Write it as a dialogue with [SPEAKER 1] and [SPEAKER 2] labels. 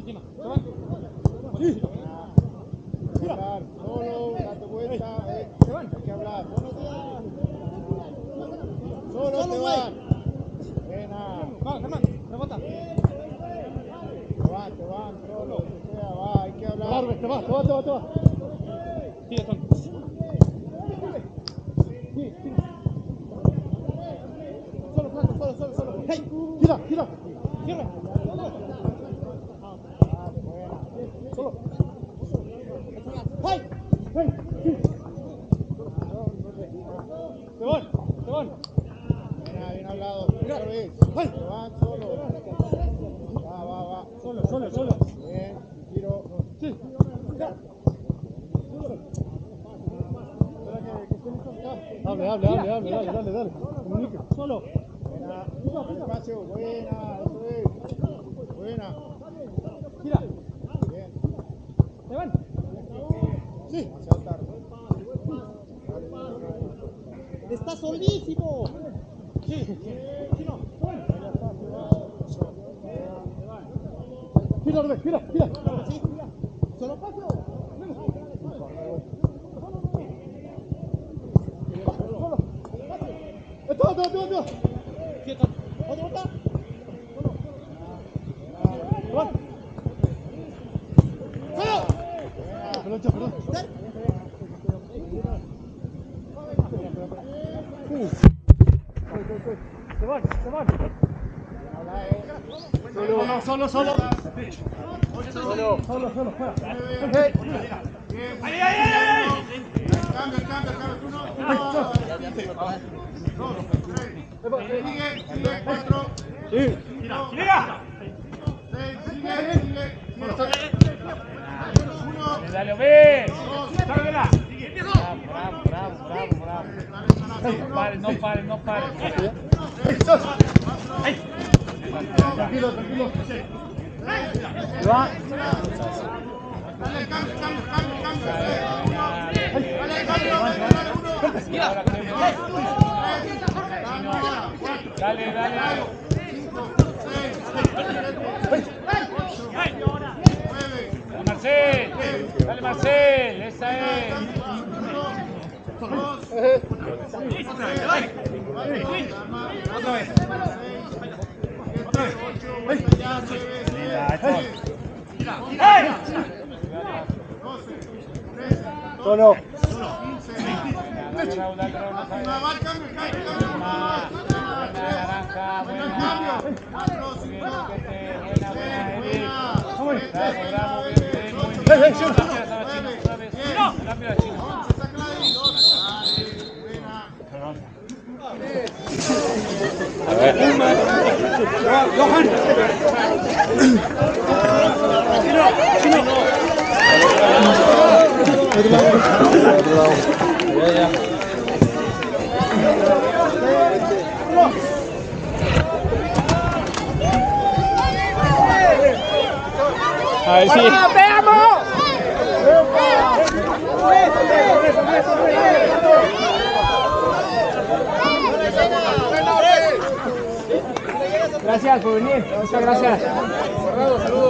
[SPEAKER 1] Sí.
[SPEAKER 2] Solo, date vuelta. Hay que hablar. Solo te van. Buena.
[SPEAKER 1] Va, Germán, rebota.
[SPEAKER 2] Te van, solo, que sea, va, hay que hablar.
[SPEAKER 1] Te va. Sí, Gastón. Sí. Solo. Hey, gira. Cierra. Solo. Hey. Sí. Te van.
[SPEAKER 2] Bien hablado.
[SPEAKER 1] Hey.
[SPEAKER 2] Te van solo. Va.
[SPEAKER 1] Solo.
[SPEAKER 2] Bien, tiro.
[SPEAKER 1] Sí. Hable, dale. Comunique. Solo.
[SPEAKER 2] Buena. Espacio. Buena, eso es. Buena.
[SPEAKER 1] Gira.
[SPEAKER 2] Bien.
[SPEAKER 1] ¿Te van? Sí.
[SPEAKER 2] Saltar.
[SPEAKER 1] ¡Está solísimo! Sí. Gira. Sí. Solo paso. Todo. Quieto. Otra vuelta. Perdón. Se van. Solo. Solo. Fuera. ¡Ay!
[SPEAKER 2] Cambia. Tú no. Sigue. 4.
[SPEAKER 1] Sí.
[SPEAKER 2] Gira. 6. Sigue. 1.
[SPEAKER 3] Dale, ve.
[SPEAKER 2] Sábela.
[SPEAKER 3] Bravo. No pares.
[SPEAKER 1] Tranquilo.
[SPEAKER 2] Va. Dale, cambio.
[SPEAKER 3] Dale. Marcel, esa es.
[SPEAKER 2] Otra vez.
[SPEAKER 1] Solo.
[SPEAKER 3] A ver si...
[SPEAKER 1] ¡Veamos!
[SPEAKER 3] Gracias por venir. Muchas gracias.